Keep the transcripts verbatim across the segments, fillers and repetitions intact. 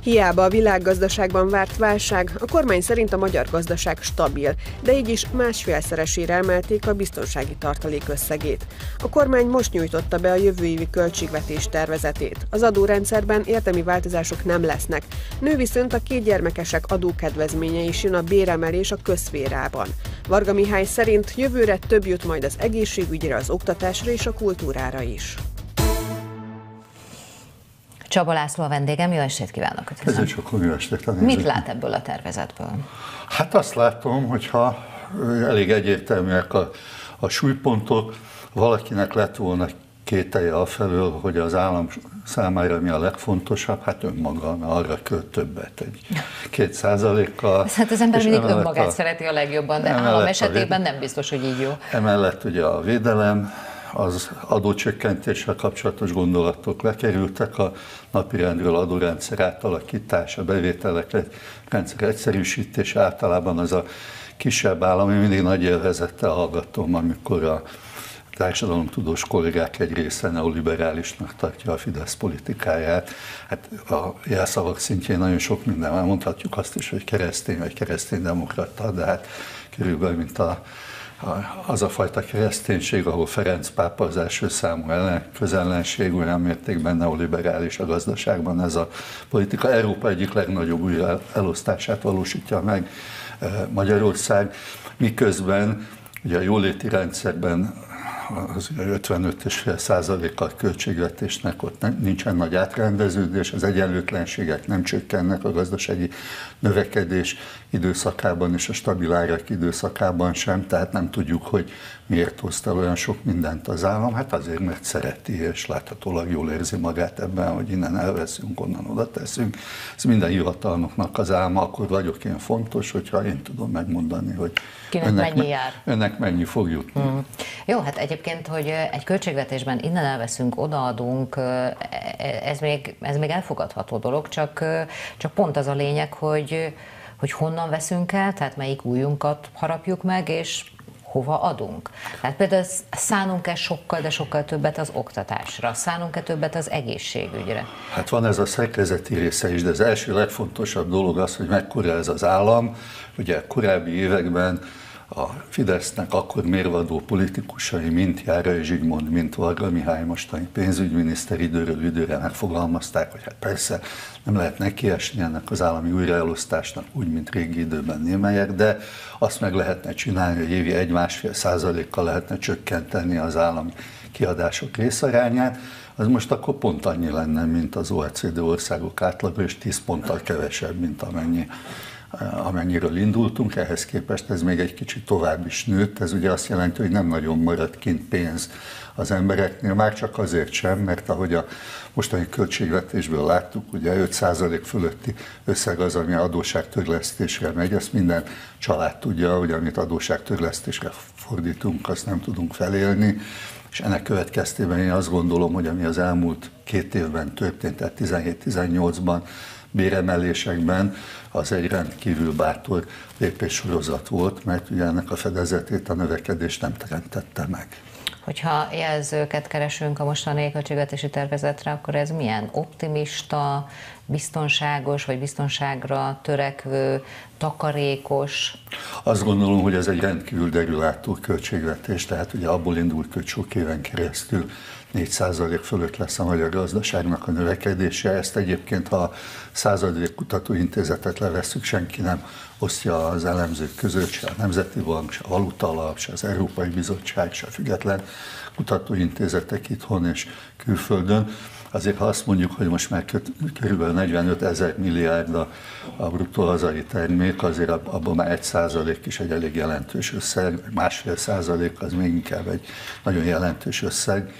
Hiába a világgazdaságban várt válság, a kormány szerint a magyar gazdaság stabil, de így is másfélszeresére emelték a biztonsági tartalék összegét. A kormány most nyújtotta be a jövő évi költségvetés tervezetét. Az adórendszerben érdemi változások nem lesznek. Nő viszont a kétgyermekesek adókedvezménye is jön a béremelés a közszférában. Varga Mihály szerint jövőre több jut majd az egészségügyre, az oktatásra és a kultúrára is. Csaba László a vendégem, jó estét kívánok! Ez csak jó estét. Mit lát ebből a tervezetből? Hát azt látom, hogyha elég egyértelműek a, a súlypontok, valakinek lett volna kételje afelől, hogy az állam számára mi a legfontosabb, hát önmaga, mert arra költ többet, egy két százalékkal. Hát az ember mindig önmagát a, szereti a legjobban, de állam esetében nem biztos, hogy így jó. Emellett ugye a védelem, az adócsökkentéssel kapcsolatos gondolatok lekerültek a napirendről, adórendszer átalakítása, bevételek rendszer egyszerűsítés, általában az a kisebb állam, én mindig nagy élvezettel hallgatom, amikor a társadalomtudós kollégák egy része neoliberálisnak tartja a Fidesz politikáját. Hát a jelszavak szintjén nagyon sok minden, már mondhatjuk azt is, hogy keresztény vagy kereszténydemokrata, de hát körülbelül mint a az a fajta kereszténység, ahol Ferenc pápa az első számú ellen, közellenség, olyan mértékben neoliberális a gazdaságban, ez a politika Európa egyik legnagyobb újraelosztását valósítja meg Magyarország, miközben ugye a jóléti rendszerben az ötvenöt egész öt százaléka költségvetésnek ott nem, nincsen nagy átrendeződés, az egyenlőtlenségek nem csökkennek a gazdasági növekedés időszakában és a stabil árak időszakában sem, tehát nem tudjuk, hogy miért hozta olyan sok mindent az állam, hát azért, mert szereti és láthatólag jól érzi magát ebben, hogy innen elveszünk, onnan oda teszünk. Ez minden hivatalnoknak az álma, akkor vagyok én fontos, hogyha én tudom megmondani, hogy Kinek önnek, mennyi jár? önnek mennyi fog jutni. Mm. Jó, hát egyébként, hogy egy költségvetésben innen elveszünk, odaadunk, ez még, ez még elfogadható dolog, csak, csak pont az a lényeg, hogy, hogy honnan veszünk el, tehát melyik újunkat harapjuk meg, és hova adunk. Tehát például szánunk-e sokkal, de sokkal többet az oktatásra, szánunk-e többet az egészségügyre? Hát van ez a szerkezeti része is, de az első legfontosabb dolog az, hogy mekkora ez az állam. Ugye korábbi években a Fidesznek akkor mérvadó politikusai, mint Járai Zsigmond, mint Varga Mihály, mostani pénzügyminiszter időről időre megfogalmazták, hogy hát persze nem lehet nekiesni ennek az állami újraelosztásnak, úgy, mint régi időben némelyek, de azt meg lehetne csinálni, hogy évi egy-másfél százalékkal lehetne csökkenteni az állami kiadások részarányát, az most akkor pont annyi lenne, mint az o e cé dé országok átlaga, és tíz ponttal kevesebb, mint amennyi amennyiről indultunk, ehhez képest ez még egy kicsit tovább is nőtt, ez ugye azt jelenti, hogy nem nagyon maradt kint pénz az embereknél, már csak azért sem, mert ahogy a mostani költségvetésből láttuk, ugye öt százalék fölötti összeg az, ami adósságtörlesztésre megy, ezt minden család tudja, hogy amit adósságtörlesztésre fordítunk, azt nem tudunk felélni, és ennek következtében én azt gondolom, hogy ami az elmúlt két évben történt, tehát tizenhét-tizennyolcban, béremelésekben, az egy rendkívül bátor lépéssorozat volt, mert ugye ennek a fedezetét a növekedés nem teremtette meg. Hogyha jelzőket keresünk a mostani költségvetési tervezetre, akkor ez milyen? Optimista, biztonságos, vagy biztonságra törekvő, takarékos? Azt gondolom, hogy ez egy rendkívül derülátó költségvetés, tehát ugye abból indult, hogy sok éven keresztül négy százalék fölött lesz a magyar gazdaságnak a növekedése. Ezt egyébként, ha a Századék Kutatóintézetet levesszük, senki nem osztja az elemzők között, se a Nemzeti Bank, se a Valutaalap, se az Európai Bizottság, se a független kutatóintézetek itthon és külföldön. Azért, ha azt mondjuk, hogy most már kb. negyvenöt ezer milliárd a, a bruttó hazai termék, azért abban már egy százalék is egy elég jelentős összeg, másfél százalék az még inkább egy nagyon jelentős összeg.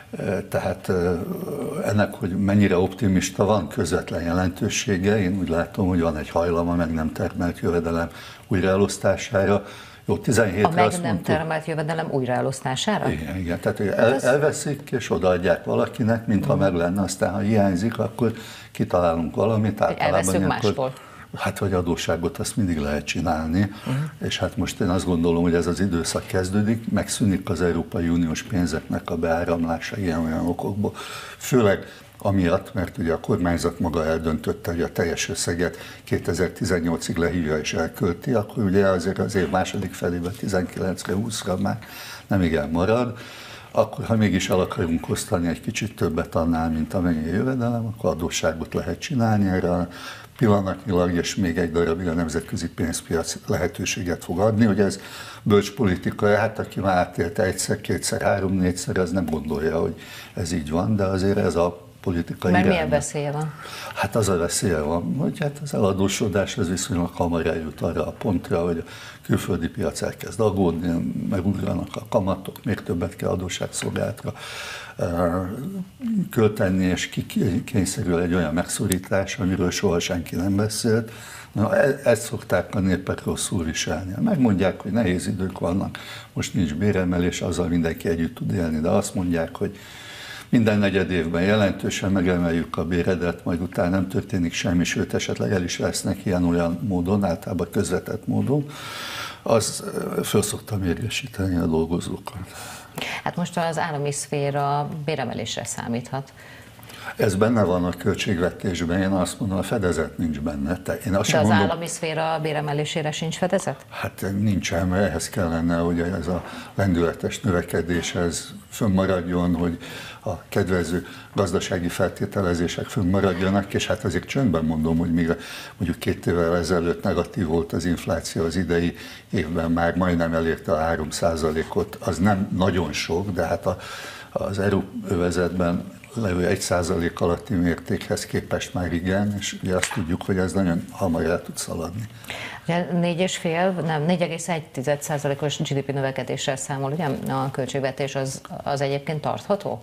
Tehát ennek, hogy mennyire optimista, van közvetlen jelentősége. Én úgy látom, hogy van egy hajlama meg nem termelt jövedelem újraelosztására. Jó, tizenhétre a meg azt nem mondtuk, termelt jövedelem újraelosztására? Igen, igen. Tehát el, elveszik és odaadják valakinek, mintha meg lenne, aztán ha hiányzik, akkor kitalálunk valamit. Elveszünk mástól. Hát, hogy adósságot azt mindig lehet csinálni, uh-huh. és hát most én azt gondolom, hogy ez az időszak kezdődik, megszűnik az Európai Uniós pénzeknek a beáramlása ilyen-olyan okokból. Főleg amiatt, mert ugye a kormányzat maga eldöntötte, hogy a teljes összeget kétezer-tizennyolcig lehívja és elkölti, akkor ugye azért az év második felében tizenkilencre, húszra már nem igen marad. Akkor, ha mégis el akarunk osztani egy kicsit többet annál, mint amennyi jövedelem, akkor adósságot lehet csinálni erre. Pillanatnyilag, és még egy darabig a nemzetközi pénzpiac lehetőséget fog adni, hogy ez bölcs politika, hát aki már átélte egyszer, kétszer, három, négyszer, az nem gondolja, hogy ez így van, de azért ez a politikai Mert irány. milyen veszélye van? Hát az a veszélye van, hogy hát az eladósodás az viszonylag hamar eljut arra a pontra, hogy a külföldi piac elkezd aggódni, megugranak a kamatok, még többet kell adósságszolgálatra költeni, és kikényszerül egy olyan megszorítás, amiről soha senki nem beszélt. Na, ezt szokták a népek rosszul viselni. Megmondják, hogy nehéz idők vannak, most nincs béremelés, azzal mindenki együtt tud élni, de azt mondják, hogy minden negyed évben jelentősen megemeljük a béredet, majd utána nem történik semmi, sőt esetleg el is vesznek ilyen-olyan módon, általában közvetett módon, az föl szokta mérgesíteni a dolgozókat. Hát most az állami szféra béremelésre számíthat. Ez benne van a költségvetésben, én azt mondom, a fedezet nincs benne. Te, én azt De az mondom, állami szféra béremelésére sincs fedezet? Hát nincsen, mert ehhez kellene, hogy ez a lendületes növekedés ez fönnmaradjon, hogy a kedvező gazdasági feltételezések fönnmaradjanak, és hát azért csöndben mondom, hogy még mondjuk két évvel ezelőtt negatív volt az infláció, az idei évben már majdnem elérte a három százalékot, az nem nagyon sok, de hát a, az euróövezetben levő egy százalék alatti mértékhez képest már igen, és ugye azt tudjuk, hogy ez nagyon hamar el tud szaladni. négy és fél, nem, négy egész egy százalékos gé dé pé növekedéssel számol, ugye a költségvetés az, az egyébként tartható?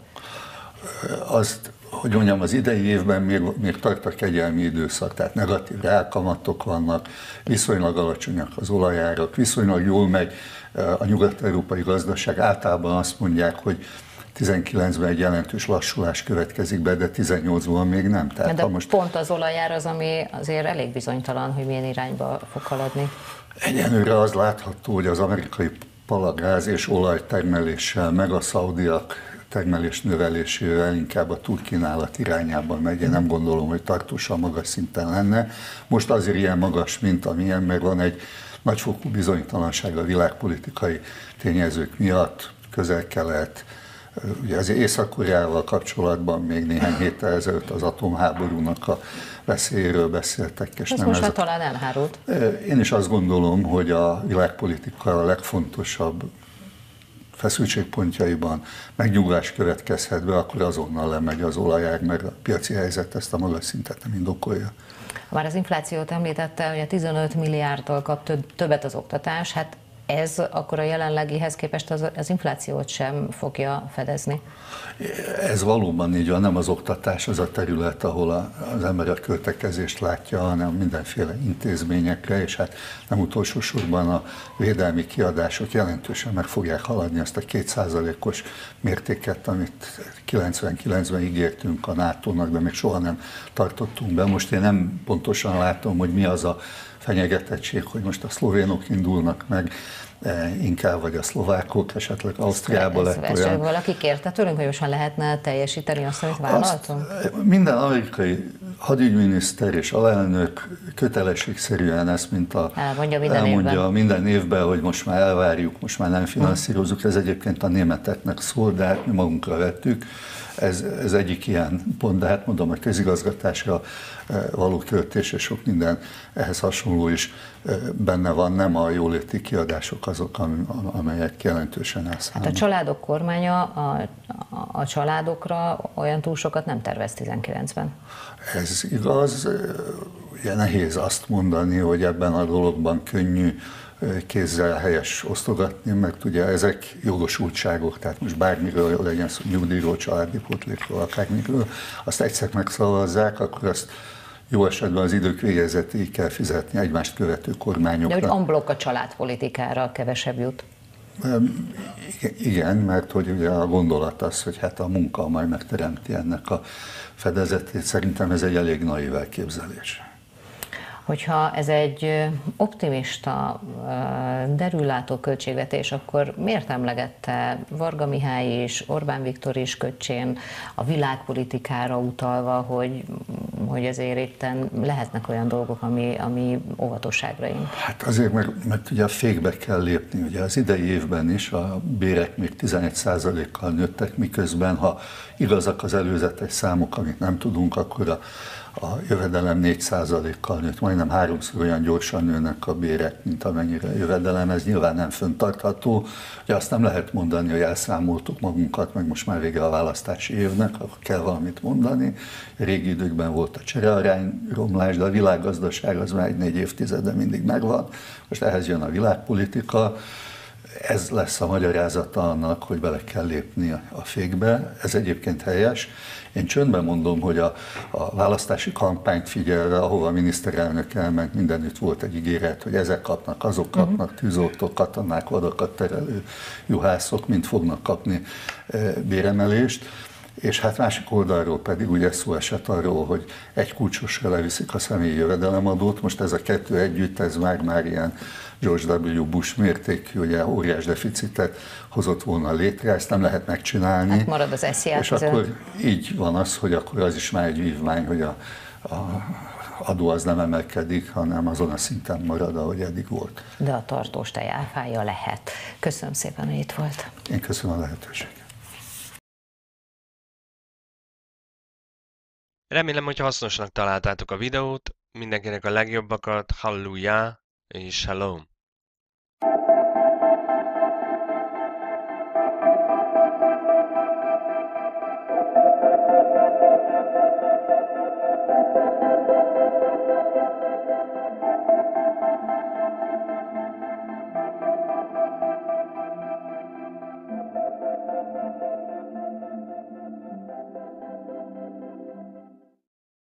Azt, hogy mondjam, az idei évben még, még tart a kegyelmi időszak, tehát negatív reálkamatok vannak, viszonylag alacsonyak az olajárak, viszonylag jól megy a nyugat-európai gazdaság, általában azt mondják, hogy tizenkilencben egy jelentős lassulás következik be, de tizennyolcban még nem. Tehát, de ha most pont az olajár az, ami azért elég bizonytalan, hogy milyen irányba fog haladni. Egyenlőre az látható, hogy az amerikai palagáz és olajtermeléssel, meg a szaudiak termelés növelésével inkább a túlkínálat irányában megy. Én nem gondolom, hogy tartósan magas szinten lenne. Most azért ilyen magas, mint amilyen, mert van egy nagyfokú bizonytalanság a világpolitikai tényezők miatt, Közel-Kelet, ugye az Észak-Koreával kapcsolatban még néhány héttel ezelőtt az atomháborúnak a veszélyéről beszéltek. És ez nem most ez már a... talán elhárult. Én is azt gondolom, hogy a világpolitika a legfontosabb feszültségpontjaiban megnyugvás következhet be, akkor azonnal lemegy az olajár, mert a piaci helyzet ezt a magas szintet nem indokolja. Már az inflációt említette, hogy a tizenöt milliárdtól kap többet az oktatás, hát ez akkor a jelenlegihez képest az, az inflációt sem fogja fedezni. Ez valóban így van, nem az oktatás az a terület, ahol a, az ember a költekezést látja, hanem mindenféle intézményekre, és hát nem utolsó sorban a védelmi kiadások jelentősen meg fogják haladni azt a két százalékos mértéket, amit kilencvenkilencben ígértünk a nátónak, de még soha nem tartottunk be. Most én nem pontosan látom, hogy mi az a fenyegetettség, hogy most a szlovénok indulnak meg, inkább vagy a szlovákok, esetleg Ausztriába lett olyan. Valaki kérte tőlünk, hogy most már lehetne teljesíteni azt, amit vállaltunk? Azt, minden amerikai hadügyminiszter és alelnök kötelességszerűen ezt, mint a, elmondja minden elmondja évben. minden évben, hogy most már elvárjuk, most már nem finanszírozunk. Ez egyébként a németeknek szól, de hát mi magunkra vettük. Ez, ez egyik ilyen pont, de hát mondom, a közigazgatásra való költés és sok minden ehhez hasonló is benne van, nem a jóléti kiadások azok, amelyek jelentősen elszállnak. Hát a családok kormánya a, a, a családokra olyan túl sokat nem tervez tizenkilencben. Ez igaz, ugye nehéz azt mondani, hogy ebben a dologban könnyű kézzel helyes osztogatni, mert ugye ezek jogosultságok, tehát most bármiről legyen szó, nyugdíjról, családi pótlékról, akármiről, azt egyszer megszavazzák, akkor azt jó esetben az idők végezetéig kell fizetni egymást követő kormányoknak. De hogy amblok a családpolitikára kevesebb jut? Igen, mert hogy ugye a gondolat az, hogy hát a munka majd megteremti ennek a fedezetét, szerintem ez egy elég naív elképzelés. Hogyha ez egy optimista, derűlátó költségvetés, akkor miért emlegette Varga Mihály is, Orbán Viktor is Köccsén a világpolitikára utalva, hogy, hogy azért itten lehetnek olyan dolgok, ami, ami óvatosságra int? Hát azért, mert, mert ugye a fékbe kell lépni. Ugye az idei évben is a bérek még tizenegy százalékkal nőttek, miközben ha igazak az előzetes számok, amit nem tudunk, akkor a A jövedelem négy százalékkal nőtt, majdnem háromszor olyan gyorsan nőnek a bérek, mint amennyire a jövedelem, ez nyilván nem fenntartható. Ugye azt nem lehet mondani, hogy elszámoltuk magunkat, meg most már vége a választási évnek, akkor kell valamit mondani. A régi időkben volt a cserearányromlás, de a világgazdaság az már egy négy évtizede mindig megvan. Most ehhez jön a világpolitika. Ez lesz a magyarázata annak, hogy bele kell lépni a fékbe. Ez egyébként helyes. Én csöndben mondom, hogy a, a választási kampányt figyelve, ahova a miniszterelnök elment, mindenütt volt egy ígéret, hogy ezek kapnak, azok kapnak, tűzoltók, katonák, vadakat terelő juhászok, mind fognak kapni béremelést. És hát másik oldalról pedig ugye szó esett arról, hogy egy kulcsosra leviszik a személyi jövedelemadót. Most ez a kettő együtt, ez már, már ilyen George W. Bush mértékű, ugye óriás deficitet hozott volna létre, ezt nem lehet megcsinálni. Hát marad az es zé á És akkor így van az, hogy akkor az is már egy vívmány, hogy a, a adó az nem emelkedik, hanem azon a szinten marad, ahogy eddig volt. De a tartós tej áfája lehet. Köszönöm szépen, hogy itt volt. Én köszönöm a lehetőséget. Remélem, hogy hasznosnak találtátok a videót, mindenkinek a legjobbakat, halleluja és shalom!